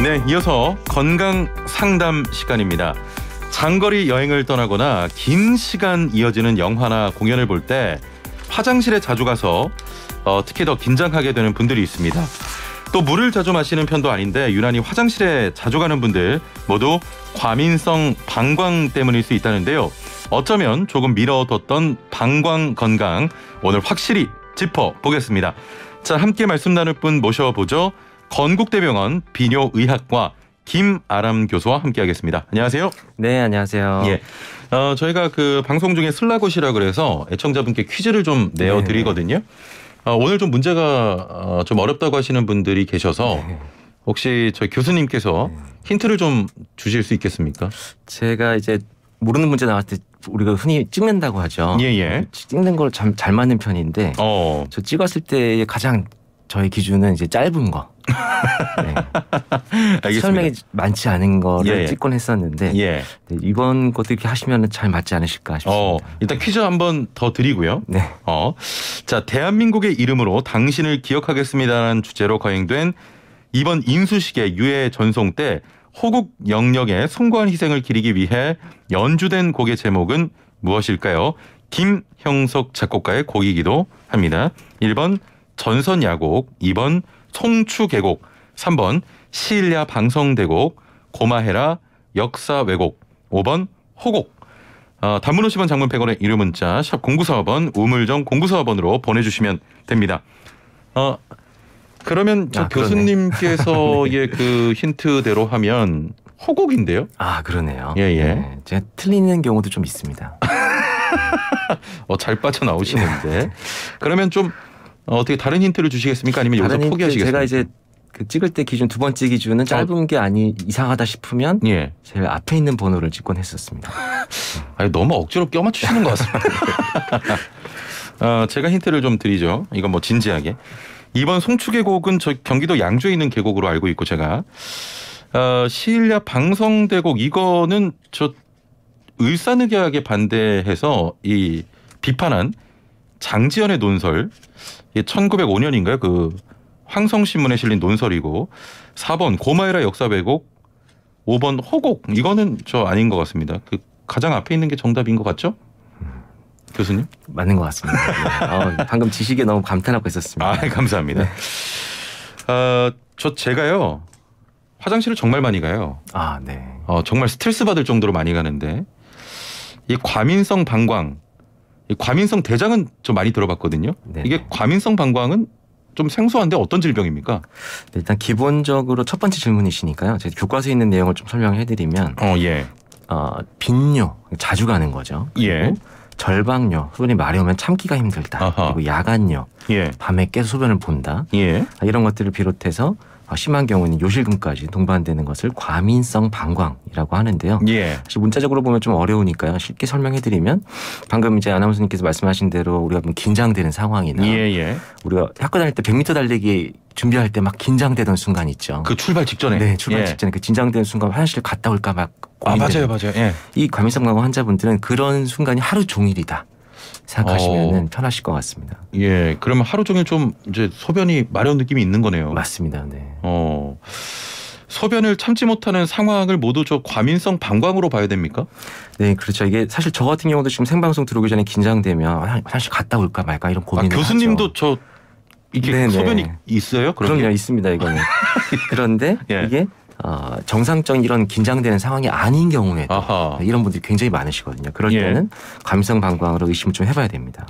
네, 이어서 건강 상담 시간입니다. 장거리 여행을 떠나거나 긴 시간 이어지는 영화나 공연을 볼 때 화장실에 자주 가서 특히 더 긴장하게 되는 분들이 있습니다. 또 물을 자주 마시는 편도 아닌데 유난히 화장실에 자주 가는 분들 모두 과민성 방광 때문일 수 있다는데요. 어쩌면 조금 미뤄뒀던 방광 건강 오늘 확실히 짚어보겠습니다. 자, 함께 말씀 나눌 분 모셔보죠. 건국대병원 비뇨의학과 김아람 교수와 함께하겠습니다. 안녕하세요. 네, 안녕하세요. 예, 저희가 그 방송 중에 슬라굿이라 그래서 애청자분께 퀴즈를 좀 내어드리거든요. 오늘 좀 문제가 좀 어렵다고 하시는 분들이 계셔서 혹시 저희 교수님께서 힌트를 좀 주실 수 있겠습니까? 제가 이제 모르는 문제 나왔을 때 우리가 흔히 찍는다고 하죠. 예. 찍는 걸 잘 맞는 편인데 저 찍었을 때 가장 저희 기준은 이제 짧은 거. 네. 알겠습니다. 설명이 많지 않은 거를 찍곤 했었는데 네, 이번 것도 이렇게 하시면 잘 맞지 않으실까 싶습니다. 일단 퀴즈 한번 더 드리고요. 네. 자, 대한민국의 이름으로 당신을 기억하겠습니다라는 주제로 거행된 이번 인수식의 유해 전송 때 호국 영령의 숭고한 희생을 기리기 위해 연주된 곡의 제목은 무엇일까요? 김형석 작곡가의 곡이기도 합니다. 1번 전선야곡, 2번 송추계곡, 3번 시일야 방성대곡, 고마해라 역사왜곡, 5번 호곡. 단문 50원, 장문 100원의 유료 문자 샵 0945번, 우물정 0945번으로 보내주시면 됩니다. 그러면 교수님께서의 그 힌트대로 하면 호곡인데요? 그러네요. 예. 네, 제가 틀리는 경우도 좀 있습니다. 잘 빠져나오시는데. 그러면 좀 어떻게 다른 힌트를 주시겠습니까? 아니면 여기서 포기하시겠습니까? 제가 이제 그 찍을 때 기준 두 번째 기준은 짧은 게 이상하다 싶으면 제일 앞에 있는 번호를 찍곤 했었습니다. 너무 억지로 껴맞추시는 것 같습니다. 제가 힌트를 좀 드리죠. 이건 뭐 진지하게. 2번 송추계곡은 저 경기도 양주에 있는 계곡으로 알고 있고 제가 시일야 방성대곡 이거는 저 을사늑약에 반대해서 이 비판한 장지연의 논설 1905년인가요? 그 황성신문에 실린 논설이고 4번 고마해라 역사왜곡 5번 호곡 이거는 저 아닌 것 같습니다. 그 가장 앞에 있는 게 정답인 것 같죠? 교수님? 맞는 것 같습니다. 방금 지식에 너무 감탄하고 있었습니다. 감사합니다. 네. 제가요 화장실을 정말 많이 가요. 네. 정말 스트레스 받을 정도로 많이 가는데 이 과민성 방광, 이 과민성 대장은 좀 많이 들어봤거든요. 네네. 이게 과민성 방광은 좀 생소한데 어떤 질병입니까? 네, 일단 기본적으로 첫 번째 질문이시니까요. 제가 교과서에 있는 내용을 좀 설명해드리면 빈뇨 자주 가는 거죠. 절박뇨 소변이 마려우면 참기가 힘들다. 그리고 야간뇨 밤에 계속 소변을 본다. 이런 것들을 비롯해서 심한 경우는 요실금까지 동반되는 것을 과민성 방광이라고 하는데요. 사실 문자적으로 보면 좀 어려우니까요. 쉽게 설명해드리면 방금 이제 아나운서님께서 말씀하신 대로 우리가 긴장되는 상황이나 우리가 학교 다닐 때 100m 달리기 준비할 때 막 긴장되던 순간 있죠. 그 출발 직전에. 네, 출발 직전에 그 긴장되는 순간 화장실 갔다 올까 막 고민되는. 맞아요. 이 과민성 방광 환자분들은 그런 순간이 하루 종일이다 생각하시면 편하실 것 같습니다. 그러면 하루 종일 좀 이제 소변이 마려운 느낌이 있는 거네요. 맞습니다. 네. 소변을 참지 못하는 상황을 모두 저 과민성 방광으로 봐야 됩니까? 네, 그렇죠. 이게 사실 저 같은 경우도 지금 생방송 들어오기 전에 긴장되면 화장실 갔다 올까 말까 이런 고민을 교수님도 하죠. 이게 소변이 있어요? 그럼요, 있습니다. 이거는. 그런데 이게 정상적인 이런 긴장되는 상황이 아닌 경우에도 이런 분들이 굉장히 많으시거든요. 그럴 때는 과민성 방광으로 의심을 좀 해봐야 됩니다.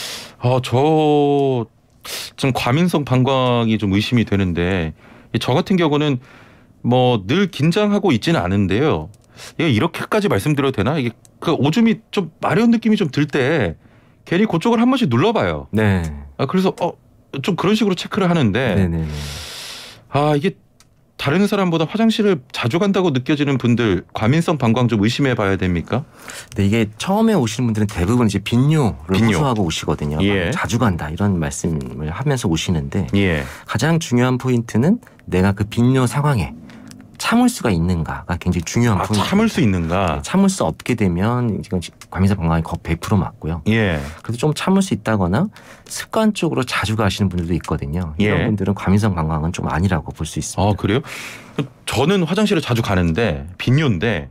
저 좀 과민성 방광이 좀 의심이 되는데 저 같은 경우는 뭐 늘 긴장하고 있지는 않은데요. 이렇게까지 말씀드려도 되나? 이게 그 오줌이 좀 마려운 느낌이 좀 들 때 괜히 그쪽을 한 번씩 눌러봐요. 네. 그래서 좀 그런 식으로 체크를 하는데 이게 다른 사람보다 화장실을 자주 간다고 느껴지는 분들 과민성 방광 좀 의심해 봐야 됩니까? 네, 이게 처음에 오시는 분들은 대부분 이제 빈뇨를 호소하고 오시거든요. 자주 간다 이런 말씀을 하면서 오시는데 가장 중요한 포인트는 내가 그 빈뇨 상황에 참을 수가 있는가가 굉장히 중요한 포인트입니다. 참을 수 있는가? 네, 참을 수 없게 되면 이건 과민성 방광이 거의 100% 맞고요. 예. 그래도 좀 참을 수 있다거나 습관적으로 자주 가시는 분들도 있거든요. 이런 분들은 과민성 방광은 좀 아니라고 볼 수 있습니다. 아, 그래요? 저는 화장실에 자주 가는데 빈뇨인데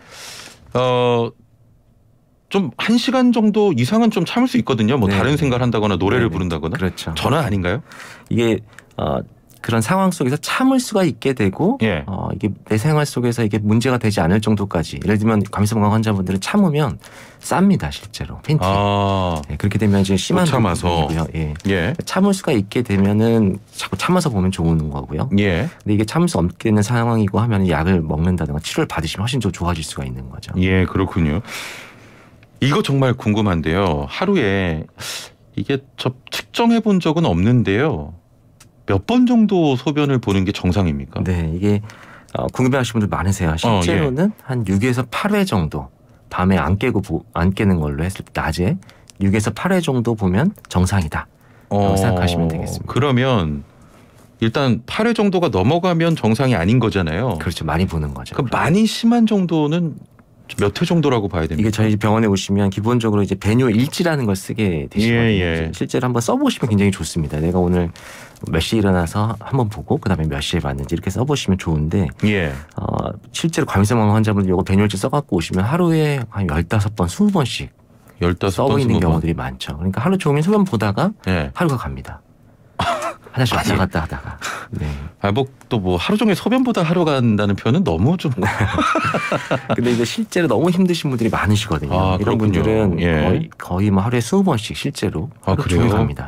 좀 1시간 정도 이상은 좀 참을 수 있거든요. 뭐 다른 생각을 한다거나 노래를 부른다거나. 그렇죠. 저는 아닌가요? 이게 그런 상황 속에서 참을 수가 있게 되고 이게 내 생활 속에서 이게 문제가 되지 않을 정도까지, 예를 들면 과민성 방광 환자분들은 참으면 쌉니다, 실제로 팬티. 그렇게 되면 이제 심한 부분이고요. 참을 수가 있게 되면은 자꾸 참아서 보면 좋은 거고요. 근데 이게 참을 수 없게 되는 상황이고 하면 약을 먹는다든가 치료를 받으시면 훨씬 더 좋아질 수가 있는 거죠. 예, 그렇군요. 이거 정말 궁금한데요. 하루에 이게 저 측정해 본 적은 없는데요. 몇 번 정도 소변을 보는 게 정상입니까? 네, 이게 궁금해하시는 분들 많으세요. 실제로는 한 6에서 8회 정도, 밤에 안 깨는 걸로 했을 때 낮에 6에서 8회 정도 보면 정상이다 라고 생각하시면 되겠습니다. 그러면 일단 8회 정도가 넘어가면 정상이 아닌 거잖아요. 그렇죠. 많이 보는 거죠. 그럼 많이 심한 정도는 몇 회 정도라고 봐야 됩니까? 이게 저희 병원에 오시면 기본적으로 이제 배뇨 일지라는 걸 쓰게 되시거든요. 실제로 한번 써보시면 굉장히 좋습니다. 내가 오늘 몇 시에 일어나서 한번 보고 그다음에 몇 시에 봤는지 이렇게 써보시면 좋은데 실제로 과민성 방광 환자분들 이거 배뇨 일지 써갖고 오시면 하루에 한 15번, 20번씩 써고 있는 경우들이 많죠. 그러니까 하루 종일 소변 보다가 하루가 갑니다. 화장실 왔다 갔다 하다가. 또 뭐 하루 종일 소변보다 하루 간다는 표현은 너무 좀. 근데 이제 실제로 너무 힘드신 분들이 많으시거든요. 이런 분들은 거의 뭐 하루에 20번씩 실제로 하루 종일 갑니다.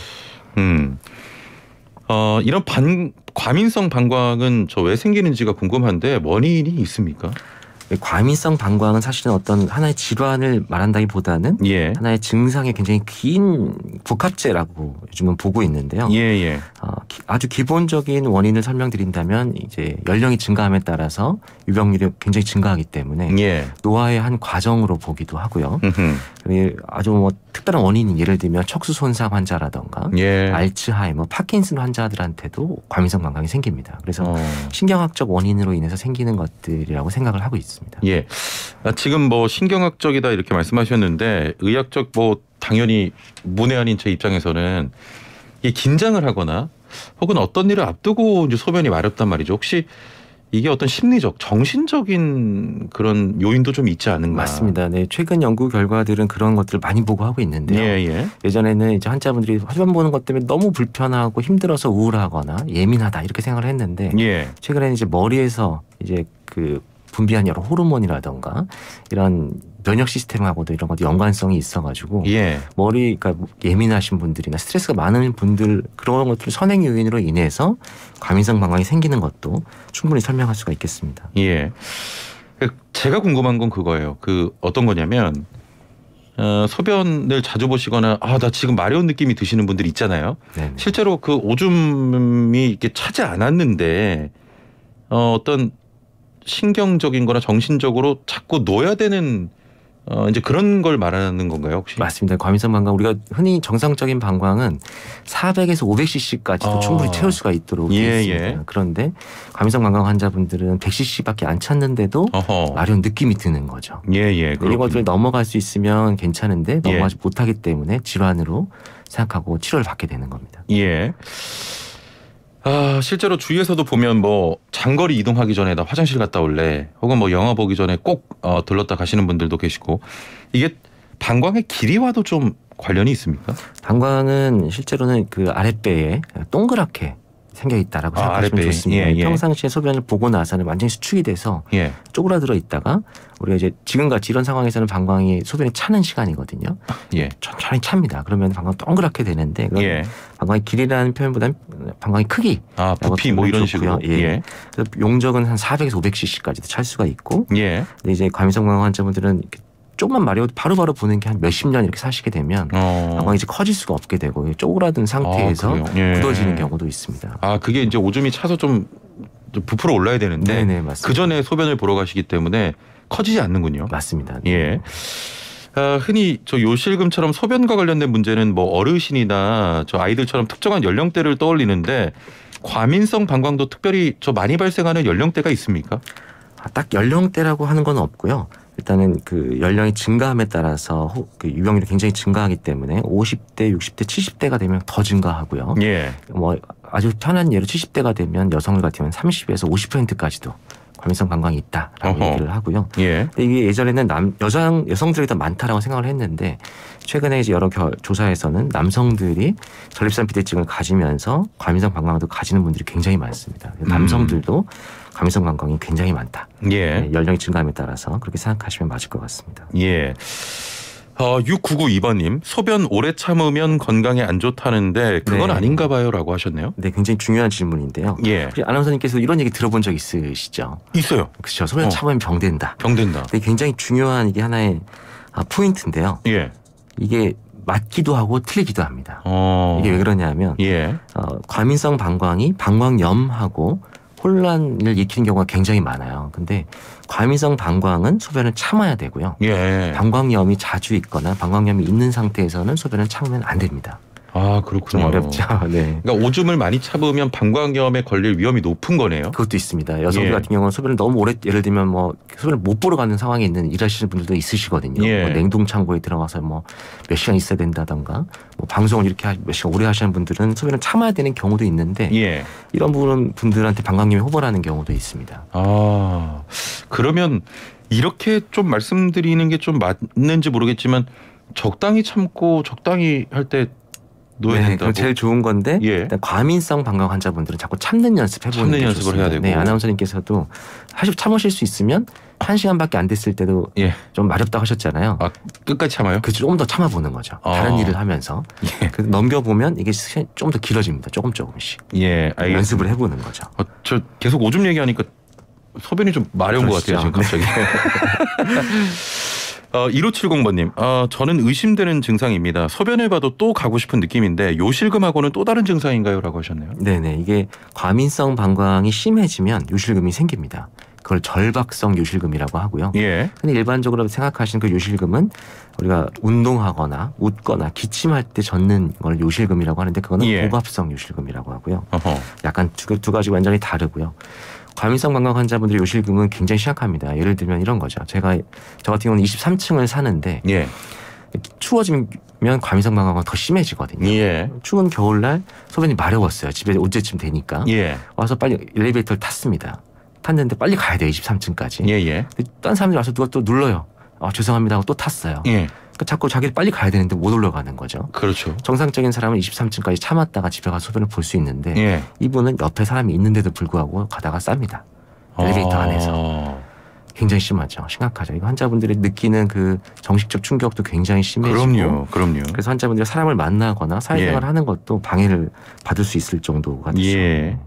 이런 과민성 방광은 저 왜 생기는지가 궁금한데 원인이 있습니까? 과민성 방광은 사실은 어떤 하나의 질환을 말한다기보다는 하나의 증상의 굉장히 긴 복합체라고 요즘은 보고 있는데요. 아주 기본적인 원인을 설명드린다면 이제 연령이 증가함에 따라서 유병률이 굉장히 증가하기 때문에 노화의 한 과정으로 보기도 하고요. 아주 뭐 특별한 원인이 예를 들면 척수 손상 환자라던가 알츠하이머, 파킨슨 환자들한테도 과민성 방광이 생깁니다. 그래서 신경학적 원인으로 인해서 생기는 것들이라고 생각을 하고 있습니다. 지금 뭐 신경학적이다 이렇게 말씀하셨는데 의학적 뭐 당연히 문외한인 제 입장에서는 이 긴장을 하거나 혹은 어떤 일을 앞두고 이제 소변이 마렵단 말이죠. 혹시 이게 어떤 심리적, 정신적인 그런 요인도 좀 있지 않은가? 맞습니다. 네, 최근 연구 결과들은 그런 것들을 많이 보고 하고 있는데요. 예전에는 이제 환자분들이 소변 보는 것 때문에 너무 불편하고 힘들어서 우울하거나 예민하다 이렇게 생각을 했는데 최근에는 이제 머리에서 이제 그 분비한 여러 호르몬이라던가 이런 면역 시스템하고도 이런 것도 연관성이 있어가지고 머리가 예민하신 분들이나 스트레스가 많은 분들 그런 것들 선행 요인으로 인해서 과민성 방광이 생기는 것도 충분히 설명할 수가 있겠습니다. 제가 궁금한 건 그거예요. 어떤 거냐면 소변을 자주 보시거나 나 지금 마려운 느낌이 드시는 분들 있잖아요. 실제로 그 오줌이 이렇게 차지 않았는데 어떤 신경적인 거나 정신적으로 자꾸 놓여야 되는 이제 그런 걸 말하는 건가요, 혹시? 맞습니다. 과민성 방광 우리가 흔히 정상적인 방광은 400에서 500cc까지도 충분히 채울 수가 있도록 되어 있습니다. 그런데 과민성 방광 환자분들은 100cc밖에 안 찼는데도 마려운 느낌이 드는 거죠. 이런 것들을 넘어갈 수 있으면 괜찮은데 넘어가지 못하기 때문에 질환으로 생각하고 치료를 받게 되는 겁니다. 실제로 주위에서도 보면 뭐 장거리 이동하기 전에 나 화장실 갔다 올래 혹은 뭐 영화 보기 전에 꼭 들렀다 가시는 분들도 계시고 이게 방광의 길이와도 좀 관련이 있습니까? 방광은 실제로는 그 아랫배에 동그랗게 생겨 있다라고 생각하시면 좋습니다. 평상시에 소변을 보고 나서는 완전히 수축이 돼서 쪼그라들어 있다가 우리가 이제 지금같이 이런 상황에서는 방광이 소변이 차는 시간이거든요. 천천히 찹니다. 그러면 방광 동그랗게 되는데 방광의 길이라는 표현보다는 방광의 크기, 부피 뭐 이런 식으로. 그래서 용적은 한 400에서 500cc까지도 찰 수가 있고, 근데 이제 과민성 방광 환자분들은 조금만 마려워도 바로바로 보는 게 한 몇십 년 이렇게 사시게 되면 방광이 이제 커질 수가 없게 되고 쪼그라든 상태에서 굳어지는 경우도 있습니다. 그게 이제 오줌이 차서 좀 부풀어 올라야 되는데 그 전에 소변을 보러 가시기 때문에 커지지 않는군요. 맞습니다. 흔히 저 요실금처럼 소변과 관련된 문제는 뭐 어르신이나 저 아이들처럼 특정한 연령대를 떠올리는데 과민성 방광도 특별히 저 많이 발생하는 연령대가 있습니까? 딱 연령대라고 하는 건 없고요. 일단은 그 연령이 증가함에 따라서 그 유병률이 굉장히 증가하기 때문에 50대, 60대, 70대가 되면 더 증가하고요. 예. 뭐 아주 편한 예로 70대가 되면 여성들 같으면 30에서 50%까지도 과민성 방광이 있다라고 얘기를 하고요. 예. 근데 이게 예전에는 여성들이 더 많다라고 생각을 했는데 최근에 이제 여러 조사에서는 남성들이 전립선 비대증을 가지면서 과민성 방광도 가지는 분들이 굉장히 많습니다. 남성들도 과민성 방광이 굉장히 많다. 예. 네, 연령이 증가함에 따라서 그렇게 생각하시면 맞을 것 같습니다. 예. 6992번님 소변 오래 참으면 건강에 안 좋다는데 그건 네. 아닌가 봐요라고 하셨네요. 네, 굉장히 중요한 질문인데요. 예. 혹시 아나운서님께서 이런 얘기 들어본 적 있으시죠? 있어요. 그렇죠. 소변 참으면 병된다. 병된다. 근데 굉장히 중요한 이게 하나의 포인트인데요. 예. 이게 맞기도 하고 틀리기도 합니다. 이게 왜 그러냐면 예. 과민성 방광이 방광염하고 혼란을 일으키는 경우가 굉장히 많아요. 근데 과민성 방광은 소변을 참아야 되고요. 예. 방광염이 자주 있거나 방광염이 있는 상태에서는 소변을 참으면 안 됩니다. 아, 그렇군요. 좀 어렵죠. 네. 그러니까 오줌을 많이 참으면 방광염에 걸릴 위험이 높은 거네요. 그것도 있습니다. 여성들 예. 같은 경우는 소변을 너무 오래 예를 들면 뭐 소변을 못 보러 가는 상황에 있는 일하시는 분들도 있으시거든요. 예. 뭐 냉동 창고에 들어가서 뭐 몇 시간 있어야 된다던가 뭐 방송을 이렇게 몇 시간 오래 하시는 분들은 소변을 참아야 되는 경우도 있는데 예. 이런 분들한테 방광염이 호발하는 경우도 있습니다. 아, 그러면 이렇게 좀 말씀드리는 게 좀 맞는지 모르겠지만 적당히 참고 적당히 할 때 놓아야 네, 된다고. 그건 제일 좋은 건데 예. 일단 과민성 방광 환자분들은 자꾸 참는 연습해보는 참는 게 연습을 좋습니다. 해야 되고. 네, 아나운서님께서도 사실 참으실 수 있으면 1시간밖에 안 됐을 때도 예. 좀 마렵다고 하셨잖아요. 아, 끝까지 참아요? 그 조금 더 참아보는 거죠. 다른 일을 하면서. 예. 그래서 넘겨보면 이게 시간이 좀 더 길어집니다. 조금씩. 예, 알겠습니다. 연습을 해보는 거죠. 저 계속 오줌 얘기하니까 소변이 좀 마려운 것 같아요, 지금 갑자기. 1570번님, 저는 의심되는 증상입니다. 소변을 봐도 또 가고 싶은 느낌인데 요실금하고는 또 다른 증상인가요? 라고 하셨네요. 네네. 이게 과민성 방광이 심해지면 요실금이 생깁니다. 그걸 절박성 요실금이라고 하고요. 예. 근데 일반적으로 생각하시는 그 요실금은 우리가 운동하거나 웃거나 기침할 때 젖는 걸 요실금이라고 하는데 그거는 예. 고갑성 요실금이라고 하고요. 어허. 약간 두 가지 완전히 다르고요. 과민성 방광 환자분들의 요실금은 굉장히 심각합니다. 예를 들면 이런 거죠. 저 같은 경우는 23층을 사는데 예. 추워지면 과민성 방광은 더 심해지거든요. 예. 추운 겨울날 소변이 마려웠어요. 집에 올 때쯤 되니까. 예. 와서 빨리 엘리베이터를 탔습니다. 탔는데 빨리 가야 돼요. 23층까지. 예. 딴 사람들이 와서 누가 또 눌러요. 죄송합니다 하고 또 탔어요. 예. 그러니까 자꾸 자기를 빨리 가야 되는데 못 올라가는 거죠. 그렇죠. 정상적인 사람은 23층까지 참았다가 집에 가서 소변을 볼 수 있는데 예. 이분은 옆에 사람이 있는데도 불구하고 가다가 쌉니다. 엘리베이터 안에서. 굉장히 심하죠. 심각하죠. 이거 환자분들이 느끼는 그 정신적 충격도 굉장히 심해지고. 그럼요. 그래서 환자분들이 사람을 만나거나 사회생활을 하는 것도 방해를 받을 수 있을 정도가 되죠. 예.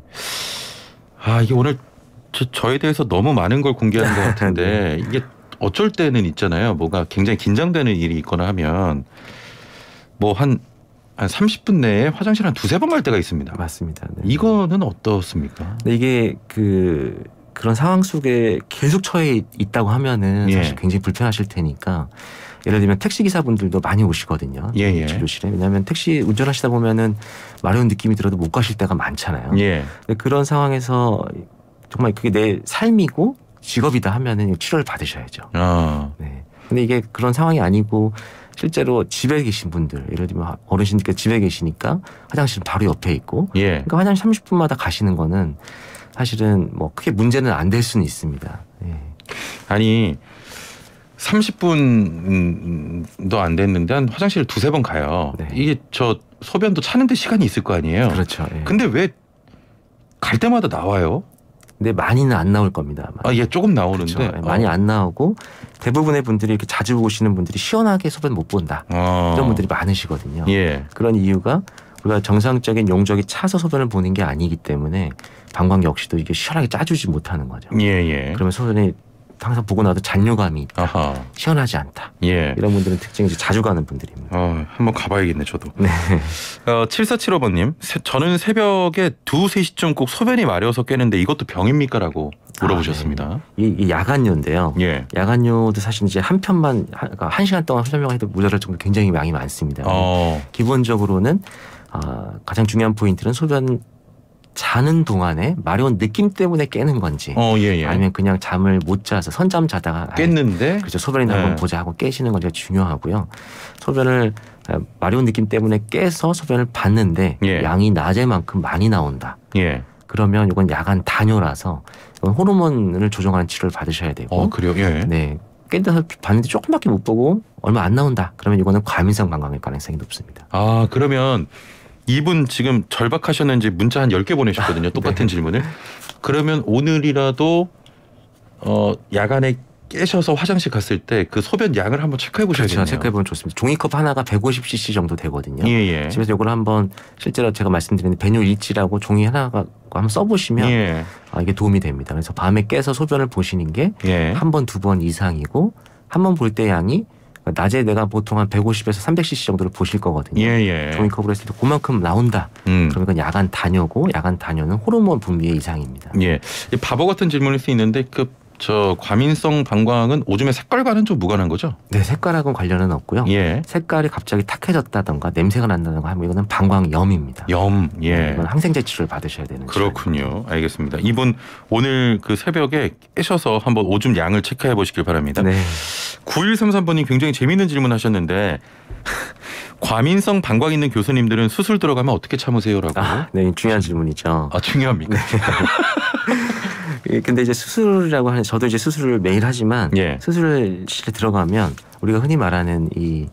이게 오늘 저에 대해서 너무 많은 걸 공개하는 것 같은데 네. 이게 어쩔 때는 있잖아요. 뭐가 굉장히 긴장되는 일이 있거나 하면 뭐 한 30분 내에 화장실 한 두세 번 갈 때가 있습니다. 맞습니다. 네. 이거는 어떻습니까? 근데 이게 그런 상황 속에 계속 처해 있다고 하면은 예. 사실 굉장히 불편하실 테니까 예를 들면 택시 기사분들도 많이 오시거든요. 예. 진료실에. 왜냐하면 택시 운전하시다 보면은 마려운 느낌이 들어도 못 가실 때가 많잖아요. 예. 근데 그런 상황에서 정말 그게 내 삶이고 직업이다 하면은 치료를 받으셔야죠. 네. 근데 이게 그런 상황이 아니고 실제로 집에 계신 분들, 예를 들면 어르신들께서 집에 계시니까 화장실은 바로 옆에 있고, 예. 그러니까 화장실 30분마다 가시는 거는 사실은 뭐 크게 문제는 안 될 수는 있습니다. 예. 아니 30분도 안 됐는데 한 화장실 두세 번 가요. 네. 이게 저 소변도 차는데 시간이 있을 거 아니에요. 그렇죠. 예. 근데 왜 갈 때마다 나와요? 근데 많이는 안 나올 겁니다. 아마. 예, 조금 나오는데 그렇죠. 예, 많이 안 나오고 대부분의 분들이 이렇게 자주 오시는 분들이 시원하게 소변 못 본다. 이런 분들이 많으시거든요. 예. 그런 이유가 우리가 정상적인 용적이 차서 소변을 보는 게 아니기 때문에 방광 역시도 이게 시원하게 짜주지 못하는 거죠. 예. 그러면 소변이 항상 보고 나도 잔뇨감이 있다. 아하. 시원하지 않다. 예. 이런 분들은 특징이 이제 자주 가는 분들입니다. 한번 가봐야겠네 저도. 네. 7475번님, 저는 새벽에 2, 3시쯤 꼭 소변이 마려워서 깨는데 이것도 병입니까? 라고. 물어보셨습니다. 이 야간뇨인데요. 예. 야간뇨도 사실 이제 한 편만 그러니까 1시간 동안 설명해도 모자랄 정도로 굉장히 양이 많습니다. 기본적으로는 가장 중요한 포인트는 소변 자는 동안에 마려운 느낌 때문에 깨는 건지 아니면 그냥 잠을 못 자서 선잠 자다가 깼는데 그렇죠. 소변이나 한번 보자 하고 깨시는 건지가 중요하고요. 소변을 마려운 느낌 때문에 깨서 소변을 봤는데 양이 낮에만큼 많이 나온다. 그러면 이건 야간 단뇨라서 이건 호르몬을 조정하는 치료를 받으셔야 되고. 그래요? 네. 깬다서 봤는데 조금밖에 못 보고 얼마 안 나온다. 그러면 이거는 과민성 방광일 가능성이 높습니다. 그러면 이분 지금 절박하셨는지 문자 한 10개 보내셨거든요. 똑같은 질문을. 그러면 오늘이라도 야간에 깨셔서 화장실 갔을 때 그 소변 양을 한번 체크해 보셔야겠네요. 그렇죠. 체크해 보면 좋습니다. 종이컵 하나가 150cc 정도 되거든요. 집에서 이걸 한번 실제로 제가 말씀드린 배뇨 일지라고 종이 하나가 한번 써보시면 이게 도움이 됩니다. 그래서 밤에 깨서 소변을 보시는 게 한 번, 두 번 이상이고 한 번 볼 때 양이 낮에 내가 보통 한 150에서 300cc 정도를 보실 거거든요. 종이컵으로 했을 때 그만큼 나온다. 그러면 이건 야간 단뇨고 야간 단뇨는 호르몬 분비의 이상입니다. 바보 같은 질문일 수 있는데 과민성 방광은 오줌의 색깔과는 좀 무관한 거죠? 네, 색깔하고는 관련은 없고요. 색깔이 갑자기 탁해졌다던가 냄새가 난다던가 하면 이거는 방광염입니다. 이건 항생제 치료를 받으셔야 되는 그렇군요. 치료입니다. 알겠습니다. 이분 오늘 그 새벽에 깨셔서 한번 오줌 양을 체크해 보시길 바랍니다. 9133번님 굉장히 재미있는 질문 하셨는데 과민성 방광 있는 교수님들은 수술 들어가면 어떻게 참으세요라고. 네, 중요한 질문이죠. 중요합니까? 근데 이제 수술이라고 하는 저도 이제 수술을 매일 하지만 수술실에 들어가면 우리가 흔히 말하는 이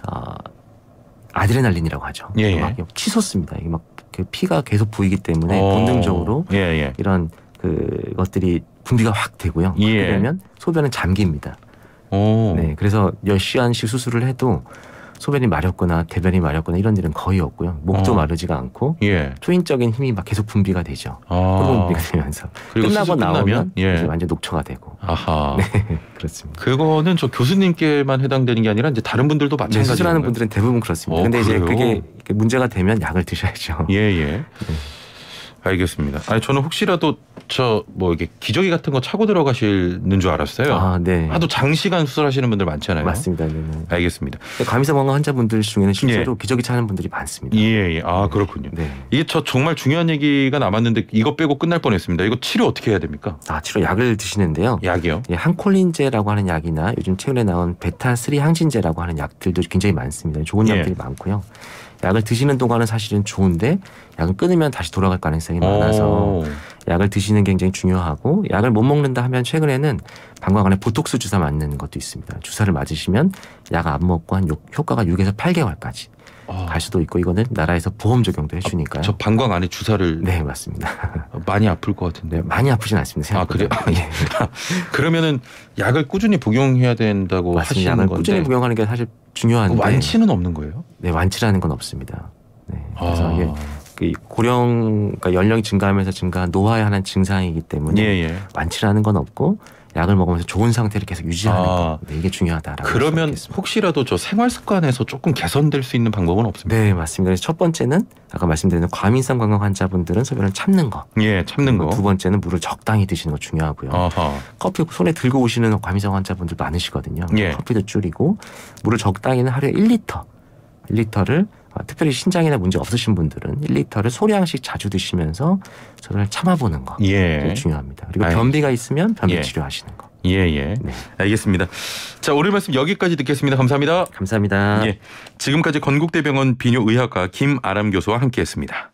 아드레날린이라고 하죠. 막 치솟습니다. 이게 막 피가 계속 보이기 때문에 본능적으로 이런 것들이 분비가 확 되고요. 그렇게 되면 소변은 잠깁니다. 네, 그래서 몇 시간씩 수술을 해도 소변이 마렵거나 대변이 마렵거나 이런 일은 거의 없고요. 목도 마르지가 않고 초인적인 힘이 막 계속 분비가 되죠. 호르몬 분비가 되면서 끝나고 나오면 이제 완전 녹초가 되고. 네, 그렇습니다. 그거는 저 교수님께만 해당되는 게 아니라 이제 다른 분들도 마찬가지예요. 수술하는 분들은 대부분 그렇습니다. 근데 이제 그게 문제가 되면 약을 드셔야죠. 알겠습니다. 저는 혹시라도 이렇게 기저귀 같은 거 차고 들어가시는 줄 알았어요. 하도 장시간 수술하시는 분들 많잖아요. 맞습니다. 알겠습니다. 과민성 방광 환자분들 중에는 실제로 기저귀 차는 분들이 많습니다. 그렇군요. 이게 정말 중요한 얘기가 남았는데 이거 빼고 끝날 뻔했습니다. 이거 치료 어떻게 해야 됩니까? 치료 약을 드시는데요. 약이요? 항콜린제라고 하는 약이나 요즘 최근에 나온 베타3 항진제라고 하는 약들도 굉장히 많습니다. 좋은 약들이 많고요. 약을 드시는 동안은 사실은 좋은데 약을 끊으면 다시 돌아갈 가능성이 많아서 약을 드시는 게 굉장히 중요하고 약을 못 먹는다 하면 최근에는 방광 안에 보톡스 주사 맞는 것도 있습니다. 주사를 맞으시면 약 안 먹고 한 효과가 6에서 8개월까지 갈 수도 있고 이거는 나라에서 보험 적용도 해주니까요. 저 방광 안에 주사를. 네, 맞습니다. 많이 아플 것 같은데. 많이 아프진 않습니다. 생각보다. 그래요? 그러면은 약을 꾸준히 복용해야 된다고 하시는 약을 건데. 꾸준히 복용하는 게 사실 중요한데. 완치는 없는 거예요? 네, 완치라는 건 없습니다. 그래서 이게 그러니까 연령이 증가하면서 증가한 노화에 관한 증상이기 때문에 완치라는 건 없고 약을 먹으면서 좋은 상태를 계속 유지하는 거. 이게 중요하다라고. 그러면 혹시라도 생활 습관에서 조금 개선될 수 있는 방법은 없습니까? 네, 맞습니다. 그래서 첫 번째는 아까 말씀드린 과민성 방광 환자분들은 소변을 참는 거. 참는 거. 두 번째는 물을 적당히 드시는 거 중요하고요. 커피 손에 들고 오시는 과민성 환자분들 많으시거든요. 커피도 줄이고 물을 적당히는 하루에 1리터를 특별히 신장이나 문제 없으신 분들은 1리터를 소량씩 자주 드시면서 소변을 참아보는 거. 중요합니다. 그리고 변비가 있으면 변비 치료하시는 거. 알겠습니다. 자, 오늘 말씀 여기까지 듣겠습니다. 감사합니다. 감사합니다. 지금까지 건국대병원 비뇨의학과 김아람 교수와 함께했습니다.